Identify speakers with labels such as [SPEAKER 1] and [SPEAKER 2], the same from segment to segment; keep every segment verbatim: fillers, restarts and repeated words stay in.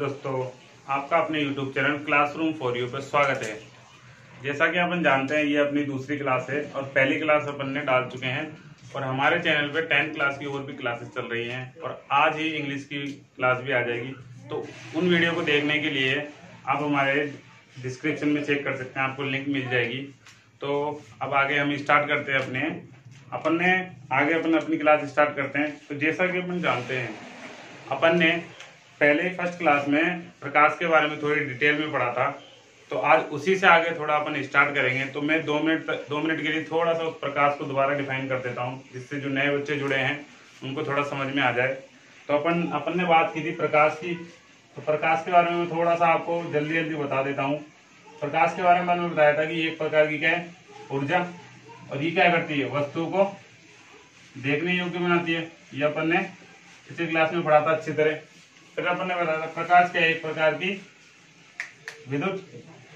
[SPEAKER 1] दोस्तों, आपका अपने YouTube channel classroom for you पर स्वागत है। जैसा कि अपन जानते हैं, ये अपनी दूसरी क्लास है और पहली क्लास अपन ने डाल चुके हैं और हमारे चैनल पे टेंथ क्लास की और भी क्लासेस चल रही हैं और आज ही इंग्लिश की क्लास भी आ जाएगी। तो उन वीडियो को देखने के लिए आप हमारे डिस्क्रिप्शन में चेक कर सकते हैं, आपको लिंक मिल जाएगी। तो अब आगे हम स्टार्ट करते हैं अपने अपन ने आगे अपन अपनी क्लास स्टार्ट करते हैं। तो जैसा कि अपन जानते हैं, अपन ने पहले फर्स्ट क्लास में प्रकाश के बारे में थोड़ी डिटेल में पढ़ा था, तो आज उसी से आगे थोड़ा अपन स्टार्ट करेंगे। तो मैं दो मिनट दो मिनट के लिए थोड़ा सा उस प्रकाश को दोबारा डिफाइन कर देता हूँ, जिससे जो नए बच्चे जुड़े हैं उनको थोड़ा समझ में आ जाए। तो अपन अपन ने बात की थी प्रकाश की, तो प्रकाश के बारे में थोड़ा सा आपको जल्दी जल्दी बता देता हूँ। प्रकाश के बारे में मैंने बताया था कि एक प्रकार की क्या है, ऊर्जा, और ये क्या करती है, वस्तु को देखने योग्य बनाती है। ये अपन ने पिछली क्लास में पढ़ा था अच्छी तरह। फिर अपन ने बताया था प्रकाश क्या है, एक प्रकार की विद्युत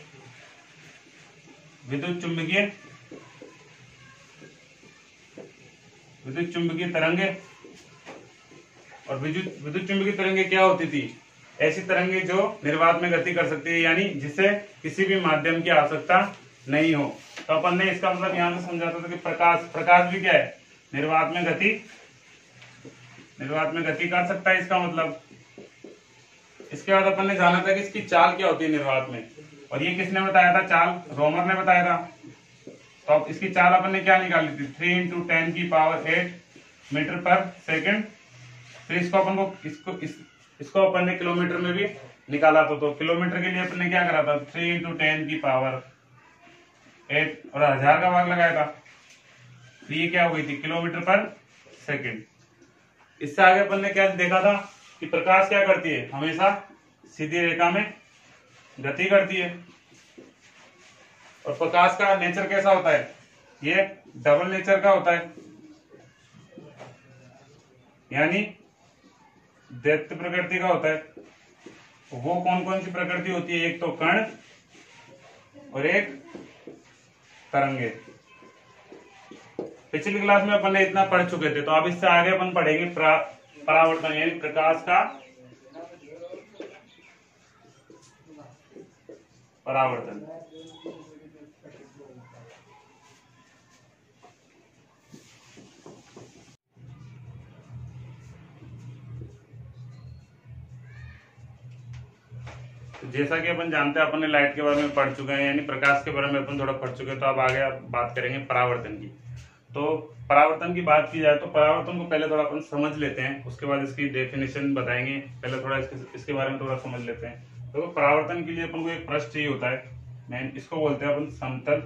[SPEAKER 1] विद्युत चुंबकीय विद्युत चुंबकीय तरंगे। और विद्युत विद्युत चुंबकीय तरंगे क्या होती थी, ऐसी तरंगे जो निर्वात में गति कर सकती है, यानी जिसे किसी भी माध्यम की आवश्यकता नहीं हो। तो अपन ने इसका मतलब यहाँ से समझाता था कि प्रकाश प्रकाश भी क्या है, निर्वात में गति निर्वात में गति कर सकता है, इसका मतलब। इसके बाद अपन ने जाना था कि इसकी चाल क्या होती है निर्वात में, और ये किसने बताया था, चाल रोमर ने बताया था। तो अब इसकी चाल अपन ने क्या निकाली थी, थ्री इंटू टेन की power eight metre per second. फिर इसको अपन को इसको इस, इसको अपन ने किलोमीटर में भी निकाला था। तो किलोमीटर के लिए अपन ने क्या करा था, थ्री इंटू टेन की पावर एट और हजार का भाग लगाया था। तो ये क्या हो गई थी, किलोमीटर पर सेकेंड। इससे आगे अपन ने क्या देखा था कि प्रकाश क्या करती है, हमेशा सीधी रेखा में गति करती है। और प्रकाश का नेचर कैसा होता है, ये डबल नेचर का होता है, यानी दैत्य प्रकृति का होता है। वो कौन कौन सी प्रकृति होती है, एक तो कण और एक तरंगे। पिछली क्लास में अपन ने इतना पढ़ चुके थे, तो अब इससे आगे अपन पढ़ेंगे परावर्तन, यानी प्रकाश का परावर्तन। तो जैसा कि अपन जानते हैं, अपन ने लाइट के बारे में पढ़ चुके हैं, यानी प्रकाश के बारे में अपन थोड़ा पढ़ चुके हैं। तो अब आगे बात करेंगे परावर्तन की। तो परावर्तन की बात की जाए तो परावर्तन को पहले थोड़ा अपन समझ लेते हैं, उसके बाद इसकी डेफिनेशन बताएंगे। पहले थोड़ा इसके, इसके बारे में थोड़ा समझ लेते हैं। तो परावर्तन के लिए अपन को एक पृष्ठ चाहिए होता है, मैं इसको बोलते हैं अपन समतल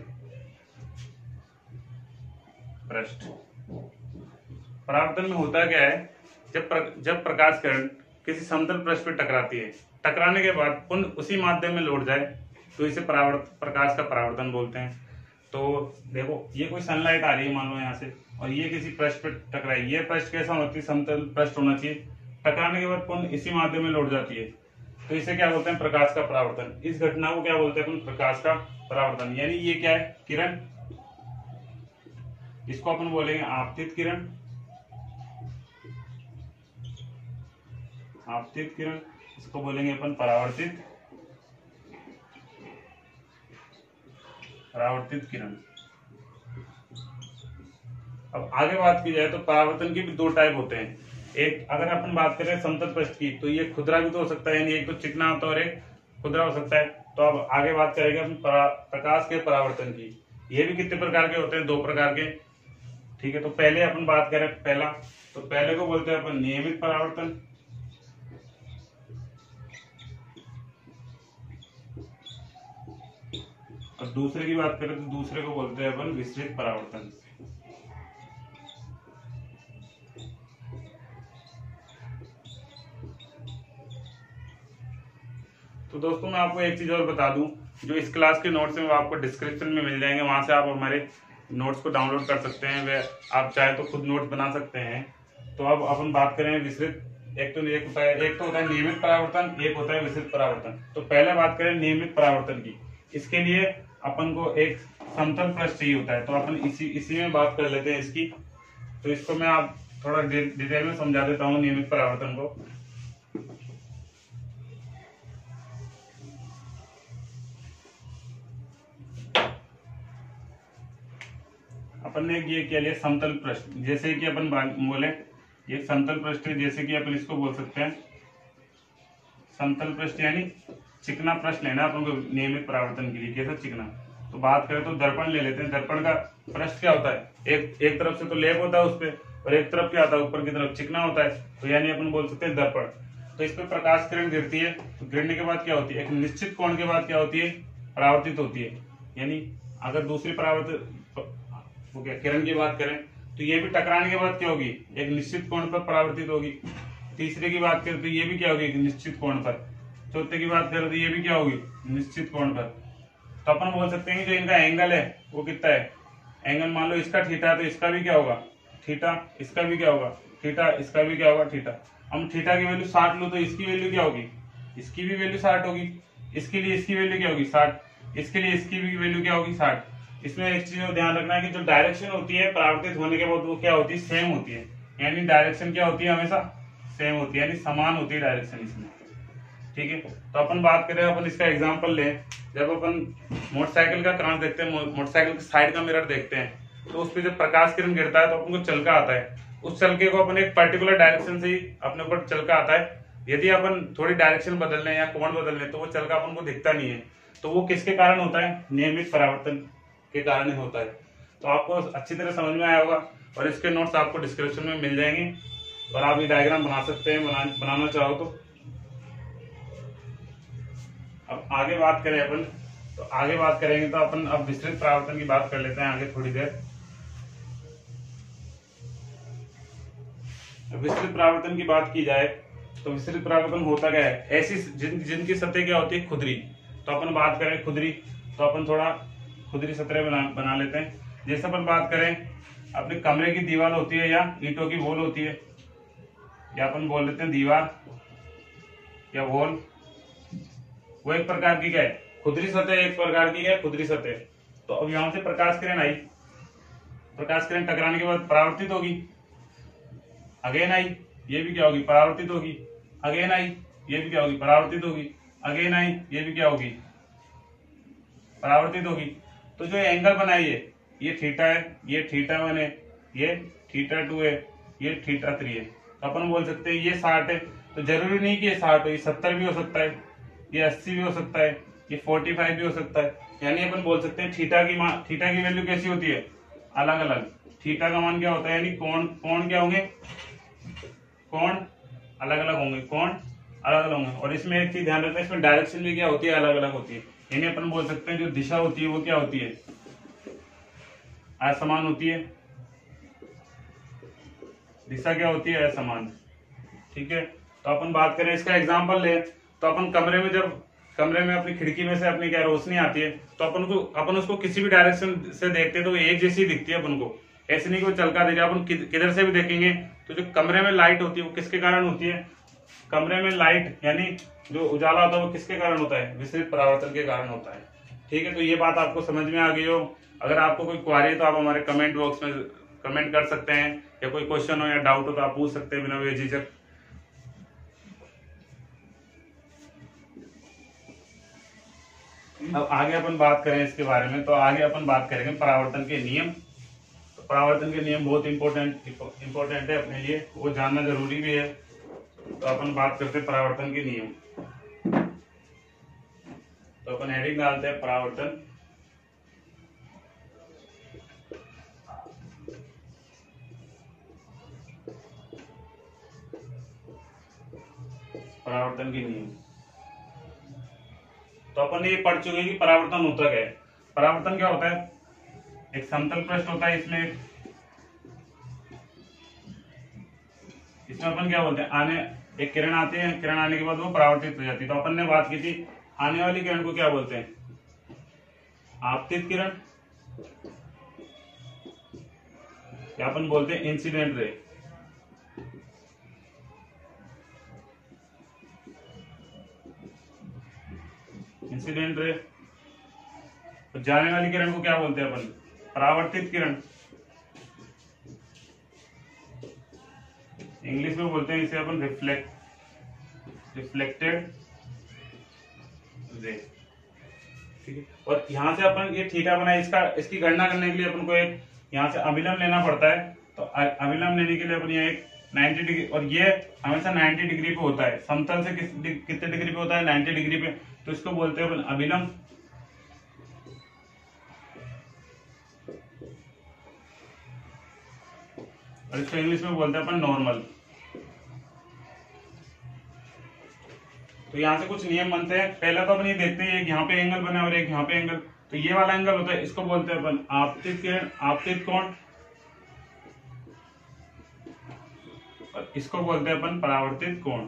[SPEAKER 1] पृष्ठ। परावर्तन में होता क्या है, जब प्र, जब प्रकाश किरण किसी समतल पृष्ठ पर टकराती है, टकराने के बाद पुनः उसी माध्यम में लौट जाए, तो इसे परावर्तन प्रकाश का परावर्तन बोलते हैं। तो देखो, ये कोई सनलाइट आ रही है मान लो यहाँ से, और ये किसी पृष्ठ पे टकराई। ये पृष्ठ कैसा होती है, समतल पृष्ठ होना चाहिए। टकराने के बाद पुनः इसी माध्यम में लौट जाती है, तो इसे क्या बोलते हैं, प्रकाश का परावर्तन। इस घटना को क्या बोलते हैं अपन, प्रकाश का परावर्तन। यानी ये क्या है, किरण, इसको अपन बोलेंगे आपतित किरण। आपतित किरण, इसको बोलेंगे अपन परावर्तित परावर्तित किरण। अब आगे बात की जाए तो परावर्तन के भी दो टाइप होते हैं। एक, अगर अपन बात करें समतल पृष्ठ की, तो ये खुदरा भी तो हो सकता है, यानी एक तो चिकना होता है और एक खुदरा हो सकता है। तो अब आगे बात करेंगे अपन प्रकाश के परावर्तन की। ये भी कितने प्रकार के होते हैं, दो प्रकार के। ठीक है, तो पहले अपन बात करें पहला, तो पहले को बोलते हैं अपन नियमित परावर्तन, और दूसरे की बात करें तो दूसरे को बोलते हैं अपन विस्तृत परावर्तन। तो दोस्तों, मैं आपको एक चीज और बता दूं, जो इस क्लास के नोट्स हैं वो आपको डिस्क्रिप्शन में मिल जाएंगे, वहां से आप हमारे नोट्स को डाउनलोड कर सकते हैं। वे आप चाहे तो खुद नोट्स बना सकते हैं। तो अब अपन बात करें विस्तृत, एक तो एक होता है एक तो होता है नियमित परावर्तन, एक होता है विस्तृत परावर्तन। तो पहले बात करें नियमित परावर्तन की। इसके लिए अपन को एक समतल पृष्ठ चाहिए होता है, तो अपन इसी इसी में बात कर लेते हैं इसकी। तो इसको मैं आप थोड़ा डिटेल में समझा देता हूँ नियमित परावर्तन को। अपन ने ये क्या लिया, समतल पृष्ठ। जैसे कि अपन बोले ये समतल पृष्ठ है, जैसे कि अपन इसको बोल सकते हैं समतल पृष्ठ, यानी चिकना पृष्ठ लेना अपन को नियमित परावर्तन के लिए। कैसा चिकना? तो बात करें तो दर्पण ले लेते हैं। दर्पण का पृष्ठ क्या होता है, एक एक तरफ से तो लेप होता है उस पर, और एक तरफ क्या होता है, ऊपर की तरफ चिकना होता है, तो यानी अपन बोल सकते हैं दर्पण। तो इस पर प्रकाश किरण गिरती है, तो गिरने के बाद क्या होती है, एक निश्चित कोण के बाद क्या होती है, परावर्तित होती है। यानी अगर दूसरी परावर्तित वो क्या किरण की बात करें तो ये भी टकराने के बाद क्या होगी, एक निश्चित कोण पर परावर्तित होगी। तीसरे की बात करें तो ये भी क्या होगी, एक निश्चित कोण पर। चौथे की बात करें तो ये भी क्या होगी, निश्चित कोण पर। तो अपन बोल सकते हैं कि जो इनका एंगल है वो कितना है, एंगल मान लो इसका थीटा, तो इसका भी क्या होगा थीटा, इसका भी क्या होगा थीटा, इसका भी क्या होगा थीटा। हम थीटा की वैल्यू साठ लो तो इसकी वैल्यू क्या होगी, इसकी भी वैल्यू साठ होगी। इसके लिए इसकी वैल्यू क्या होगी साठ, इसके लिए इसकी भी वैल्यू क्या होगी साठ। इसमें एक चीज ध्यान रखना है कि जो डायरेक्शन होती है परावर्तित होने के बाद वो क्या होती है, सेम होती है। यानी डायरेक्शन क्या होती है, हमेशा सेम होती है, यानी समान होती है डायरेक्शन इसमें। ठीक है, तो अपन बात करें, अपन इसका एग्जांपल लें। जब अपन मोटरसाइकिल का कांच देखते हैं, मोटरसाइकिल के साइड का मिरर देखते हैं, तो उस पर जब प्रकाश किरण गिरता है तो अपन को चलका आता है। उस चलके को अपन एक पर्टिकुलर डायरेक्शन से ही अपने ऊपर चलका आता है। यदि अपन थोड़ी डायरेक्शन बदल लें या कोण बदल लें तो वो चलका अपन को दिखता नहीं है। तो वो किसके कारण होता है, नियमित परावर्तन के कारण ही होता है। तो आपको अच्छी तरह समझ में आया होगा, और इसके नोट्स आपको डिस्क्रिप्शन में मिल जाएंगे, और आप ये डायग्राम बना सकते हैं, बना, बनाना चाहो तो। अब आगे बात करें अपन, तो आगे बात करेंगे तो अपन अब विस्तृत परावर्तन की बात कर लेते हैं आगे थोड़ी देर। विस्तृत परावर्तन की बात की जाए तो विस्तृत परावर्तन होता क्या है, ऐसी जिन जिनकी सतह क्या होती है, खुदरी। तो अपन बात करें खुदरी, तो अपन थोड़ा खुदरी सतह बना बना लेते हैं। जैसे अपन बात करें अपने कमरे की दीवार होती है या ईंटों की वॉल होती है, या अपन बोल लेते हैं दीवार या वॉल, वो एक प्रकार की क्या है, खुदरी सतह, एक प्रकार की क्या है, खुदरी सतह। तो अब यहां से प्रकाश किरण आई, प्रकाश किरण टकराने के बाद परावर्तित होगी, अगेन आई, ये भी क्या होगी, परावर्तित होगी, अगेन आई, ये भी क्या होगी, परावर्तित होगी, अगेन आई, ये भी क्या होगी, परावर्तित होगी। तो जो एंगल बनाई है, ये थीटा है, ये थीटा वन है, ये थीटा टू है, ये थीटा थ्री है। तो अपन बोल सकते हैं ये साठ है, तो जरूरी नहीं कि ये साठ हो, ये सत्तर भी हो सकता है, ये अस्सी भी हो सकता है, ये पैंतालीस भी हो सकता है। यानी अपन बोल सकते हैं थीटा की मान, थीटा की वैल्यू कैसी होती है, अलग अलग। थीटा का मान क्या होता है, यानी कोण, कोण क्या होंगे, कोण अलग अलग होंगे, कोण अलग अलग होंगे। और इसमें एक चीज ध्यान रखना है, इसमें डायरेक्शन भी क्या होती है, अलग अलग होती है। यानी अपन बोल सकते हैं जो दिशा होती है वो क्या होती है, असमान होती है। दिशा क्या होती है, असमान। ठीक है, तो अपन बात करें, इसका एग्जांपल ले, तो अपन कमरे में जब कमरे में अपनी खिड़की में से अपनी क्या रोशनी आती है, तो अपन को अपन उसको किसी भी डायरेक्शन से देखते हैं तो एक जैसी दिखती है अपन को, ऐसे नहीं कोई चलका दे रहा। अपन किधर से भी देखेंगे तो जो कमरे में लाइट होती है वो किसके कारण होती है, कमरे में लाइट यानी जो उजाला होता है वो किसके कारण होता है, विस्तृत परावर्तन के कारण होता है। ठीक है, तो ये बात आपको समझ में आ गई हो। अगर आपको कोई क्वारी है तो आप हमारे कमेंट बॉक्स में कमेंट कर सकते हैं, या कोई क्वेश्चन हो या डाउट हो तो आप पूछ सकते हैं बिना बेझिझक। अब आगे अपन बात करें इसके बारे में, तो आगे अपन बात करेंगे परावर्तन के नियम। तो परावर्तन के नियम बहुत इंपॉर्टेंट इंपॉर्टेंट है अपने लिए, वो जानना जरूरी भी है। तो अपन बात करते हैं परावर्तन के नियम। तो अपन हेडिंग डालते हैं परावर्तन। परावर्तन के नियम। तो अपन ये पढ़ चुके हैं कि परावर्तन होता क्या है। परावर्तन क्या होता है, एक समतल पृष्ठ होता है, इसमें इसमें अपन क्या बोलते हैं, आने एक किरण आती है, किरण आने के बाद वो परावर्तित हो जाती है। तो अपन ने बात की थी आने वाली किरण को क्या बोलते हैं, आपतित किरण, या अपन बोलते हैं इंसिडेंट रे। Incident ray. तो जाने वाली किरण को क्या बोलते हैं अपन, परावर्तित किरण। इंग्लिश में बोलते हैं इसे अपन रिफ्लेक्ट रिफ्लेक्टेड रे। ठीक है, और यहां से अपन ये थीटा बनाए, इसका इसकी गणना करने के लिए अपन को एक यहाँ से अभिलंब लेना पड़ता है। तो अभिलंब लेने के लिए अपन यहाँ एक नब्बे डिग्री, और ये हमेशा नब्बे डिग्री पे होता है, समतल से किस कितने डिग्री पे होता है, नब्बे डिग्री पे। तो इसको बोलते हैं अपन अभिलंब, और इसको इंग्लिश में बोलते हैं अपन नॉर्मल। तो यहाँ से कुछ नियम बनते हैं। पहला तो अपन ये देखते हैं, एक यहाँ पे एंगल बना और एक यहाँ पे एंगल। तो ये वाला एंगल होता है, इसको बोलते हैं अपन आपतित किरण, आपतित कोण, और इसको बोलते हैं अपन परावर्तित कोण।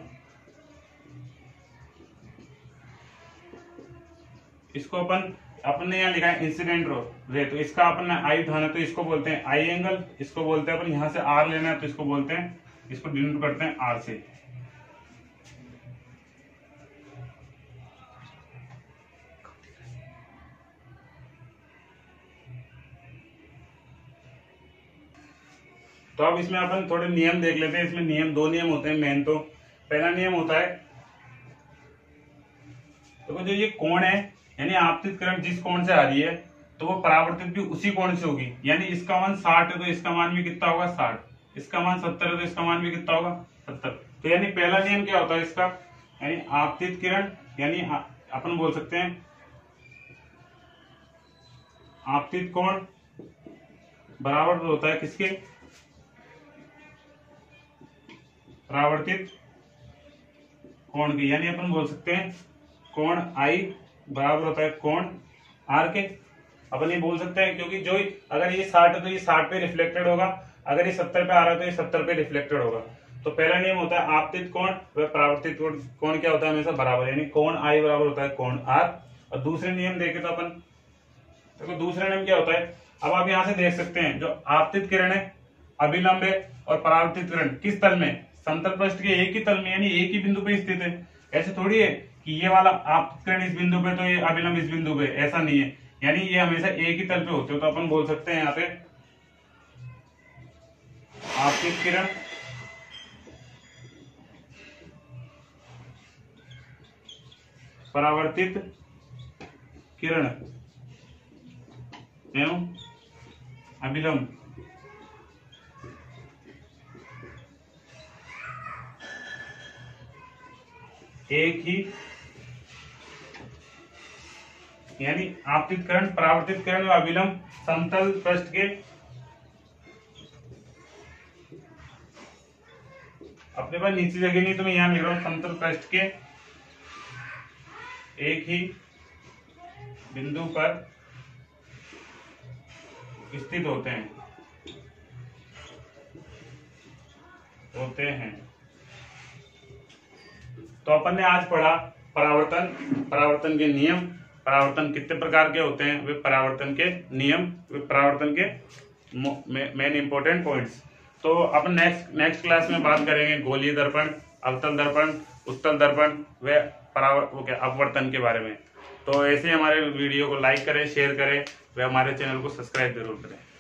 [SPEAKER 1] इसको अपन अपन ने यहाँ लिखा है इंसिडेंट रे, तो इसका अपन ने आई उठाना, तो इसको बोलते हैं आई एंगल। इसको बोलते हैं अपन, यहाँ से आर लेना है तो इसको बोलते हैं, इसको डिनोट करते हैं आर से। तो अब इसमें अपन थोड़े नियम देख लेते हैं। इसमें नियम दो नियम होते हैं मेन। तो पहला नियम होता है, तो जो ये कोण है, यानी आपतित किरण जिस कोण से आ रही है, तो वो परावर्तित भी उसी कोण से होगी। यानी इसका मान साठ है तो इसका मान भी कितना होगा, साठ। इसका मान सत्तर है तो इसका मान भी कितना होगा, सत्तर। तो यानी पहला नियम क्या होता है इसका, यानी आपतित किरण, यानी अपन बोल सकते हैं आपतित कोण बराबर होता है किसके, परावर्तित कोण की। यानी अपन बोल सकते हैं कोण आई बराबर होता है कोण आर के। अपन ये बोल सकते हैं क्योंकि जो अगर ये साठ है तो ये साठ पे रिफ्लेक्टेड होगा, अगर ये सत्तर पे आ रहा है तो ये सत्तर पे रिफ्लेक्टेड होगा। तो पहला नियम होता है आपतित कोण व परावर्तित कोण क्या होता है, हमेशा बराबर, यानी कोण आई बराबर होता है कोण आर। और दूसरे नियम देखे तो अपन देखो, दूसरा नियम क्या होता है, अब आप यहाँ से देख सकते हैं जो आपतित किरण है अभिलंब है, और परावर्तित किरण किस तल में, समतल पृष्ठ के एक ही तल में, यानी एक ही बिंदु पे स्थित है। ऐसे थोड़ी है कि ये वाला आपतित किरण इस बिंदु पे तो ये अभिलंब इस बिंदु पे, ऐसा नहीं है। यानी ये हमेशा एक ही तल पे होते हो। तो अपन बोल सकते हैं यहाँ पे आपतित किरण परावर्तित किरण एवं अभिलंब एक ही, यानी आपतित किरण परावर्तित किरण व अभिलंब समतल पृष्ठ के, अपने पास नीचे जगह नहीं तो मैं यहां लिख रहा हूं, समतल पृष्ठ के एक ही बिंदु पर स्थित होते हैं होते हैं तो अपन ने आज पढ़ा परावर्तन, परावर्तन के नियम, परावर्तन कितने प्रकार के होते हैं, वे परावर्तन के नियम, वे परावर्तन के मेन इंपॉर्टेंट पॉइंट्स। तो अपन नेक्स्ट नेक्स्ट क्लास में बात करेंगे गोलीय दर्पण, अवतल दर्पण, उत्तल दर्पण व परावर वो क्या अपवर्तन के बारे में। तो ऐसे हमारे वीडियो को लाइक करें, शेयर करें व हमारे चैनल को सब्सक्राइब जरूर करें।